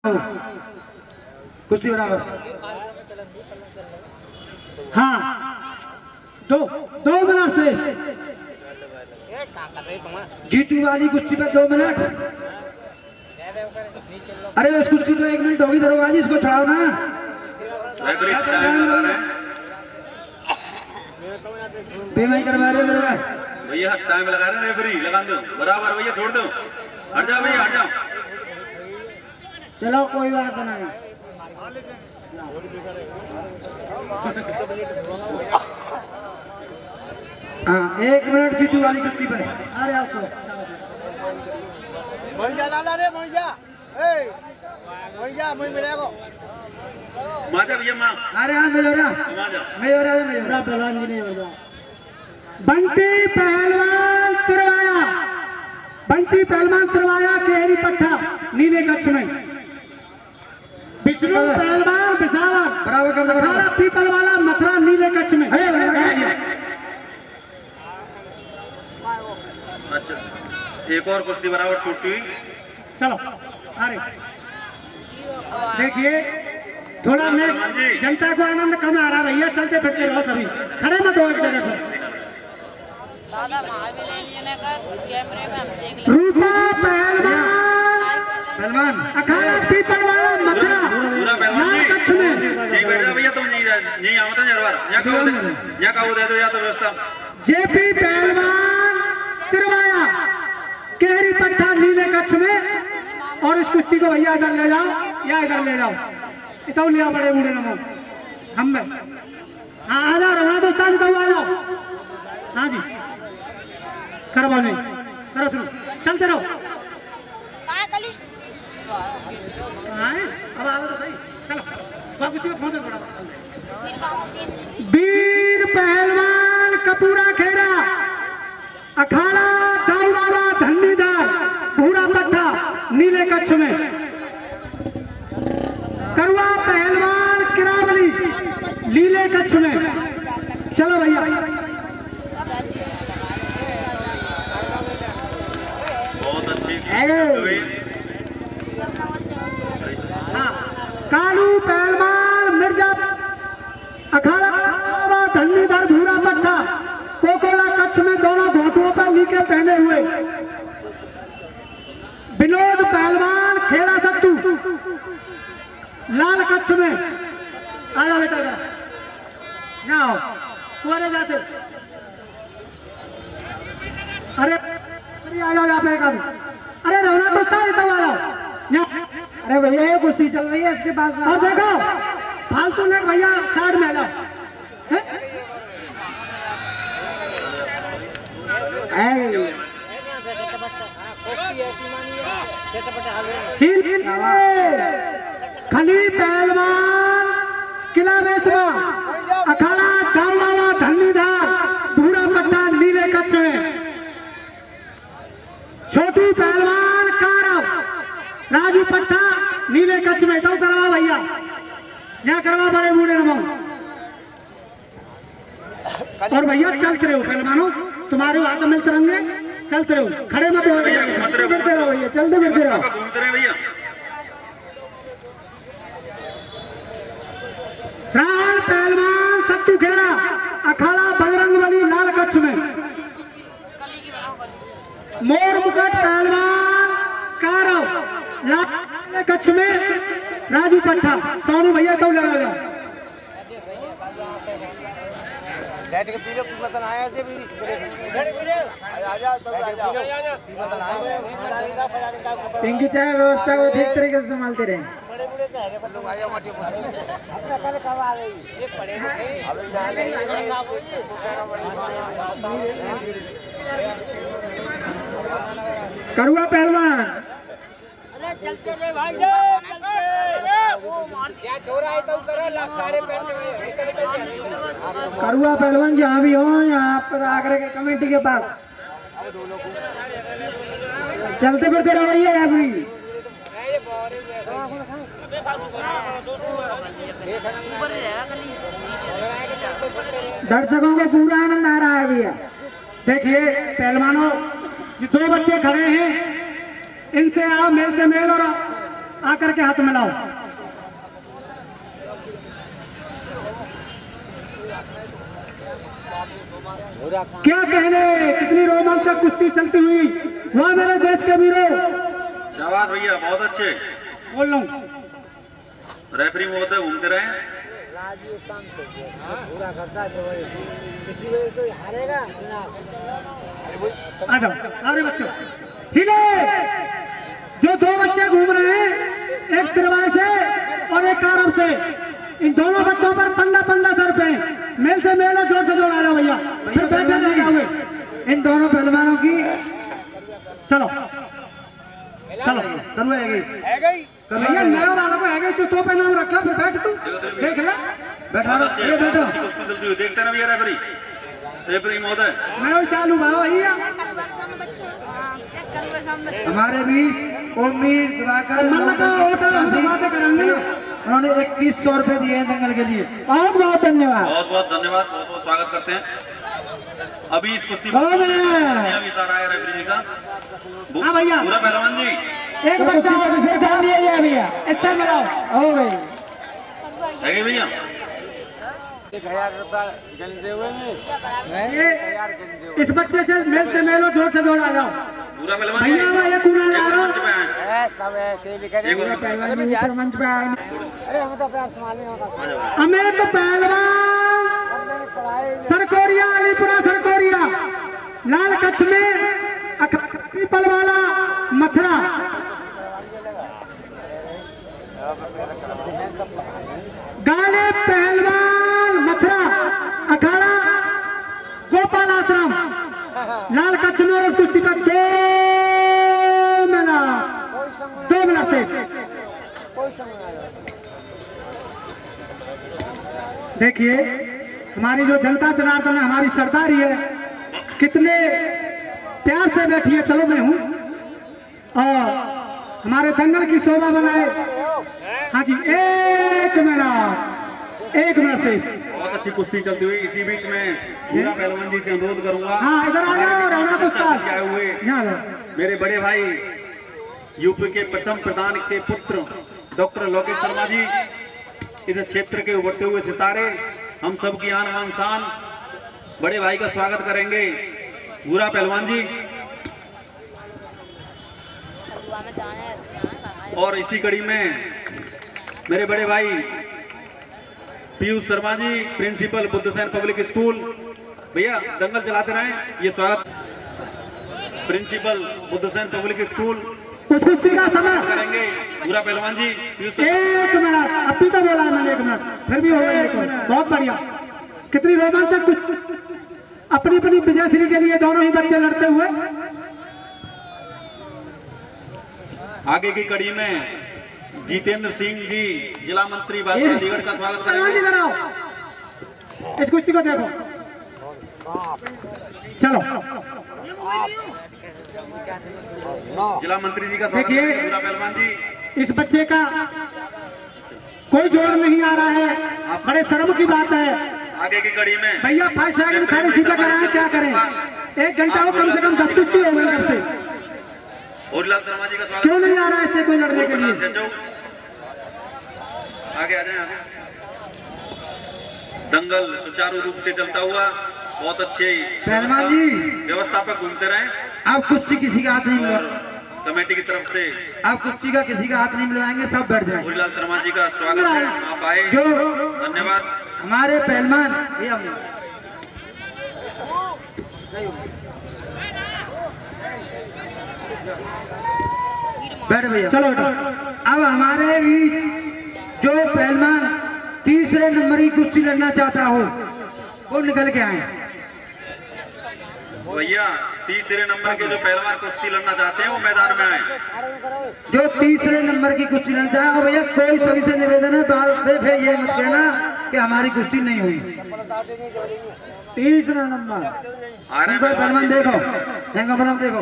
कुश्ती बराबर। हाँ, दो मिनट शेष। जीतू वाली कुश्ती पे 2 मिनट। अरे उस कुश्ती तो 1 मिनट होगी दरोगा जी, इसको छड़ाओ ना। पेमाई करवा रहे दरोगा भैया, टाइम लगा रहे रेफरी, लगा दो बराबर भैया, छोड़ दो, हट जाओ भैया, हट जाओ। चलो कोई बात नहीं। हाँ, 1 मिनट जीतू वाली कुश्ती पे। अरे आपको भैया लाला रे भैया, भैया मैं मिलेगा माता भैया माँ। अरे हाँ मेजोरा पहलवान जी नहीं हो रहा। बंटी पहलवान तिरवाया केहरी पट्टा नीले कच्छ में। विष्णु पहलवान बिसावर बराबर कर दो। पीपल वाला मथुरा नीले कच्छ में। अच्छा, एक और कुश्ती बराबर छूटी हुई। चलो अरे देखिए, थोड़ा मैं जनता को आनंद कम आ रहा भैया, चलते फिरते रहो सभी, खड़े मत हो एक जगह पर। रूपा पहलवान अखाड़ा पीपल वाला मथुरा लाल कच्छ में। यही बैठ जाओ भैया, तुम यही आओ यहाँ कहो दे दो या तो व्यवस्था। जेपी पहलवान तिरवाया केहरी पट्टा नीले कच्छ में। और इस कुश्ती को भैया इधर ले जाओ या इधर ले जाओ, इतना लिया बड़े बूढ़े नमो हम में। हाँ आ जाओ रघुनाथ दोस्तान, इतना आ जाओ। हाँ जी करो नहीं करो, शुरू चलते रहो। अब आओ तो सही, चलो कुश्ती में पहुंचो थोड़ा। वीर पहलवान कपूरा खेरा अखाड़ा दाऊ बाबा धन्नीदार भूरा पट्टा नीले कच्छ में। करुआ पहलवान किरावली नीले कच्छ में। चलो भैया बहुत अच्छी। हाँ, कालू पहलवान मिर्जा अखाड़ा बाबा धन्नीदार भूरा पट्टा कोकोला कच्छ में, दोनों घोटुओं पर नीके पहने हुए। विनोद पहलवान खेड़ा सत्तू लाल कच्छ में। आया बेटा यहाँ आओ, तुम्हारे जाते। अरे आ जाओ यहाँ पे एक आदमी। अरे रघुनाथ दोस्त आ जाओ यहाँ। अरे भैया ये कुश्ती चल रही है इसके पास। और देखो फालतू ने भैया साइड में आ जाओ। खली पहलवान किला बेसवा अखाड़ा दाऊ बाबा धन्नीदार भूरा पट्टा नीले कच्छ में। छोटू पहलवान कारव राजू पट्टा नीले कच्छ में। तो करवा भैया, यहाँ करवा बड़े बूढ़े नमो। और भैया चलते रहो पहलवानों, तुम्हारे हाथ मिलते रहेंगे, चलते रहो, खड़े मत हो, फिरते रहो भैया, चलते फिरते रहो। घूमते रहे भैया। राहुल पहलवान सत्तू खेड़ा अखाड़ा बजरंगबली लाल कच्छ में। मोर मुकुट पहलवान कारव लाल कच्छ में। राजू पट्टा सोनू भैया तो लगा पिंकी चाय व्यवस्था को ठीक तरीके से संभालते रहे। करुआ पहलवान चलते रे भाई, करुआ पहलवान जहाँ भी हो, यहाँ पर आगरा के कमेटी के पास चलते फिरते रहो भैया। रेफरी दर्शकों को पूरा आनंद आ रहा है भैया। देखिए पहलवानों, जो 2 बच्चे खड़े हैं, इनसे आप मेल से मेल और आकर के हाथ मिलाओ। क्या कहने, कितनी रोमांचक कुश्ती चलती हुई। वहाँ मेरे देश के वीरों। शाबाश भैया, बहुत अच्छे। बोल लो रेफरी में होते घूमते रहे। राजू काम से पूरा करता है तो वही किसी वजह से हारेगा चुनाव। आ जाओ अरे बच्चों, हिले। जो दो बच्चे घूम रहे हैं, एक तिरवाई से और एक कारम से, इन दोनों बच्चों पर 15-15 रुपए मेल से मेल और जोर से जोड़ आ जाओ भैया। फिर बैठे रह जाओगे इन दोनों पहलवानों की। चलो चलो करवाएगी भैया, नया वालों को है जो तो पे नाम रखा। फिर बैठ तू, देख ले बैठा। ये बैठो, देखते ना भैया रेफरी। रेफरी महोदय, मैं चालू भाव भैया। हमारे बीच ओमीर दिवाकर बातें करेंगे। उन्होंने 2100 रुपए दिए हैं दंगल के लिए। बहुत बहुत धन्यवाद। बहुत बहुत धन्यवाद, बहुत बहुत स्वागत करते हैं। अभी इस कुश्ती कौन है? भी इशारा है रेफरी जी का। हाँ भैया, पूरा पहलवान जी एक बच्चा विषय ध्यान दिया जाए भैया। इससे मिलाओ हो गई है भैया। 1000 रुपया गंदे हुए हैं। ये इस बच्चे से मेल और जोर से जोड़ आ जाओ। पूरा पहलवान भैया ये कूड़ा ला रहा मंच पे आए। सब ऐसे लिखे एक और ऊपर मंच पे आए। अरे हम तो प्यार संभालने होगा। हमें तो पहलवान सरकोरिया, अलीपुरा सरकोरिया, लाल कच्छ में पीपल वाला मथुरा, गाले पहलवान मथुरा अखाड़ा गोपाल आश्रम, लाल कच्छ में। और उस कुश्ती पर 2 मिनट से देखिए, हमारी जो जनता जनार्दन है, हमारी सरदारी है, कितने प्यार से बैठी है। चलो मैं हूँ और हमारे दंगल की शोभा बनाए। हाँ जी, एक मिनट से। बहुत अच्छी कुश्ती चलती हुई। इसी बीच में पूरा पहलवान जी से अनुरोध करूंगा। हाँ इधर आ जाओ, रौनक उस्ताद आए हुए यहाँ आ जाओ। मेरे बड़े भाई यूपी के प्रथम प्रधान के पुत्र डॉक्टर लोकेश शर्मा जी, इस क्षेत्र के उभरते हुए सितारे, हम सब की आन बान शान, बड़े भाई का स्वागत करेंगे पूरा पहलवान जी। और इसी कड़ी में मेरे बड़े भाई Piyush Sharma ji, principal Buddhsen public school. भैया दंगल चलाते रहें। ये स्वागत प्रिंसिपल बुद्धसेन पब्लिक स्कूल उस कुश्ती का समय करेंगे पूरा पहलवान जी। पीयूष 1 मिनट, अभी तो बोला है मैंने 1 मिनट, फिर भी हो गया 1 मिनट। बहुत बढ़िया, कितनी रोमांचक अपनी अपनी विजयश्री के लिए दोनों ही बच्चे लड़ते हुए। आगे की कड़ी में जितेंद्र सिंह जी, जिला मंत्री अलीगढ़ का स्वागत पहलवान जी करेंगे। इधर आओ, इस कुश्ती को देखो। चलो जिला मंत्री जी का स्वागत देखिए, करेंगे पूरा पहलवान जी। इस बच्चे का कोई जोर नहीं आ रहा है, बड़े शर्म की बात है। आगे की कड़ी में भैया फर्स्ट सेकंड खड़े सीधे कराएं, क्या करें? 1 घंटा हो, कम से कम 10 कुश्ती हो गई जब से। होरीलाल शर्मा जी का स्वागत। क्यों नहीं आ रहा है इससे कोई लड़ने के लिए? आगे आ जाए। आगे दंगल सुचारू रूप से चलता हुआ, बहुत अच्छे पहलवान जी, व्यवस्थापक घूमते रहे। आप कुश्ती किसी का हाथ नहीं मिला, कमेटी की तरफ से आप कुश्ती का किसी का हाथ नहीं मिलवाएंगे, सब बैठ जाएंगे। होरीलाल शर्मा जी का स्वागत है, आप आए, जो धन्यवाद। हमारे पहलवान भैया बैठ भैया। चलो बेटा, अब हमारे बीच जो पहलवान तीसरे नंबर की कुश्ती लड़ना चाहता हो वो निकल के आए। भैया तीसरे नंबर के जो पहलवान कुश्ती लड़ना चाहते हैं वो मैदान में आए। जो तीसरे नंबर की कुश्ती लड़ना चाहे, और भैया कोई सभी से निवेदन है, फिर ये मत कहना कि हमारी कुश्ती नहीं हुई। तीसरा नंबर आ रहे हैं पहलवान देखो, जंगा पहलवान देखो,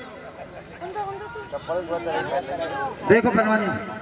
देखो पहलवान जी।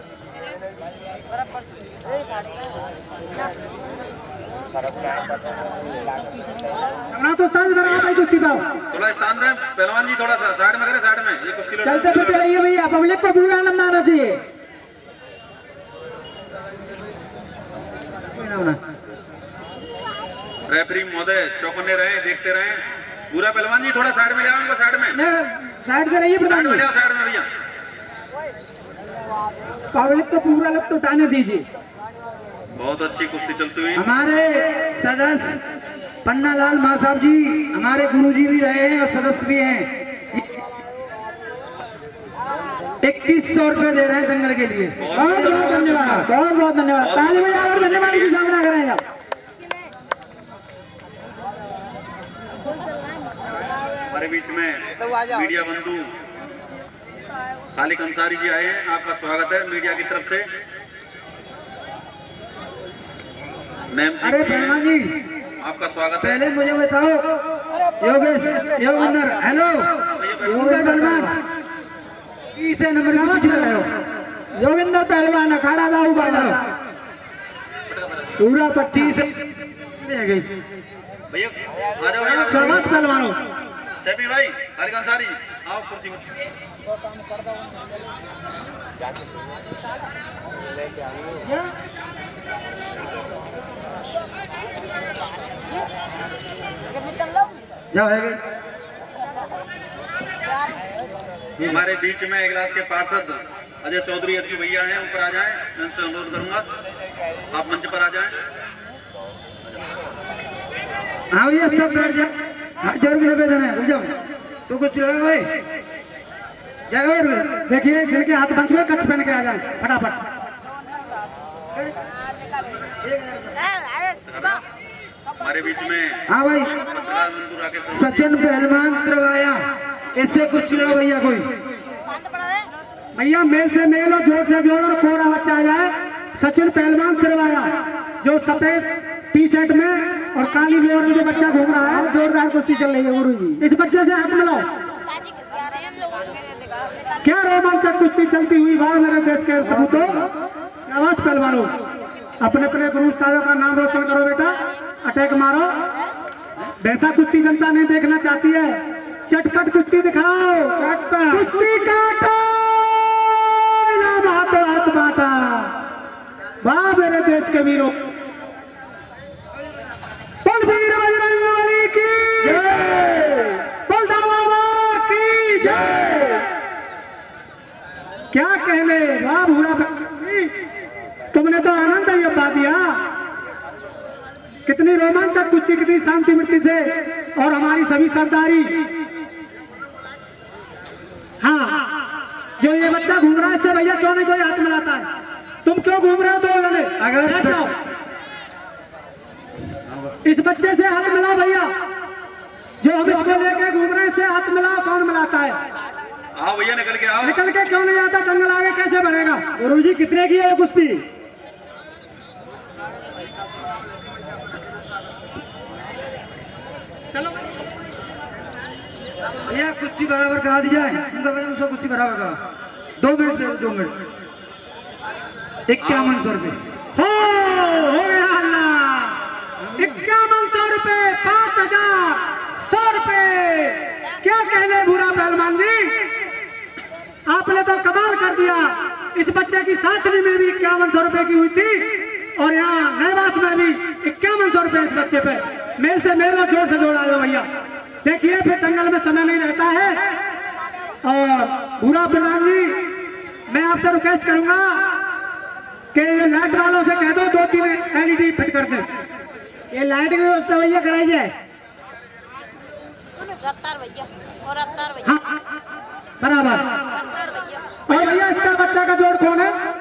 तो भाई कुश्ती पाओ। थोड़ा स्थान दें पहलवान जी, थोड़ा सा साइड में करें, साइड में ये कुश्ती लड़ना। चलते फिरते रहिए भैया, पब्लिक को पूरा आनंद आना चाहिए। रेफरी महोदय चौकन्ने रहे, देखते रहे। पूरा पहलवान जी थोड़ा साइड में ले आओ, उनको साइड में, साइड से रहिए प्रधान साइड में ले जी। आओ, साइड में भैया। पब्लिक को पूरा लोग तो उठाने दीजिए। बहुत अच्छी कुश्ती चलती हुई। हमारे सदस्य पन्नालाल मां साहब जी हमारे गुरुजी भी रहे हैं और सदस्य भी हैं। 2100 रुपए दे रहे हैं दंगल के लिए। बहुत बहुत धन्यवाद, बहुत बहुत धन्यवाद। ताली बजाओ और धन्यवाद की सामना करें आप। हमारे बीच में मीडिया बंधु खालिक अंसारी जी आए हैं, आपका स्वागत है मीडिया की तरफ से। नैम सिंह अरे जी हैं, पहलवान जी आपका स्वागत है। पहले मुझे बताओ योगेश योगेंद्र, हेलो योगेंद्र पहलवान, तीसरे नंबर की कुश्ती लड़ रहे हो। योगेंद्र पहलवान अखाड़ा दाऊ बाबा पूरा पट्टी से भैया भैया आ जाओ भैया। शाबाश पहलवानों। सैफी भाई, खालिक अंसारी आओ कुर्सी में। जाओ है हमारे बीच में इगलास के पार्षद अजय चौधरी अज्जू भैया हैं, ऊपर आ जाएं। मैं उनसे अनुरोध करूंगा आप मंच पर आ जाएं। हाँ भैया सब बैठ जाओ, हाथ जोड़ के निवेदन है, रुक जाओ तो कुछ लड़ा भाई जाओ। देखिए जिनके हाथ बंच गए कच्छ पहन के आ जाए फटाफट। हमारे बीच में हाँ भाई पत्रकार बंधु राकेश सचिन पहलवान करवाया, इससे कुछ लड़ो भैया कोई। भैया मेल से मेल और जोर से जोर और कोरा बच्चा आ जाए। सचिन पहलवान करवाया जो सफेद टी शर्ट में और काली लोअर में जो बच्चा घूम रहा है, जोरदार कुश्ती चल रही है गुरु जी। इस बच्चे से हाथ मिलाओ। क्या रोमांचक कुश्ती चलती हुई, वाह मेरे देश के सपूतों। आवाज पहलवानों, अपने अपने गुरु उस्तादों का नाम रोशन करो बेटा, अटैक मारो। वैसा कुश्ती जनता नहीं देखना चाहती है, चटपट कुश्ती दिखाओ। कुश्ती काटो ना बातो हाथ बाटा। वाह मेरे देश के वीरों, बलवीर बजरंगबली की जय, बलदावा की जय। क्या कहने, वाह भूरा तुमने तो आनंद ही बता दिया। कितनी रोमांचक कुश्ती, कितनी शांति मृत्यु से, और हमारी सभी सरदारी। हाँ जो ये बच्चा घूम रहा है इससे भैया क्यों नहीं कोई हाथ मिलाता है? तुम क्यों घूम रहे हो दो जने? अगर जाओ इस बच्चे से हाथ मिलाओ भैया, जो हम इसको लेके घूम रहे हैं इससे हाथ मिलाओ। कौन मिलाता है? आओ भैया निकल के आओ। निकल के क्यों नहीं आता? जंगल आगे कैसे बढ़ेगा? गुरुजी कितने की है कुश्ती? चलो भैया कुश्ती बराबर करा दी जाए, उनका मैंने उसको कुश्ती बराबर करा। 2 मिनट दे, 2 मिनट 5100 रुपये हो गया अल्लाह। 5100 रुपये, 5100 रुपये। क्या कहने भूरा पहलवान जी, आपने तो कमाल कर दिया। इस बच्चे की सातवीं में भी 5100 रुपये की हुई थी, और यहाँ नैवास में भी 5100 रुपये इस बच्चे पे। मेल से मेल और जोर से जोर आ जाओ भैया। देखिए फिर दंगल में समय नहीं रहता है। और भूरा प्रधान जी, मैं आपसे रिक्वेस्ट करूंगा कि ये लाइट वालों से कह दो 2-3 LED फिट कर दे। ये लाइट की व्यवस्था भैया कराई जाए। रफ्तार भैया और रफ्तार भैया, हाँ बराबर। रफ्तार भैया। और भैया इसका बच्चा का जोड़ कौन है?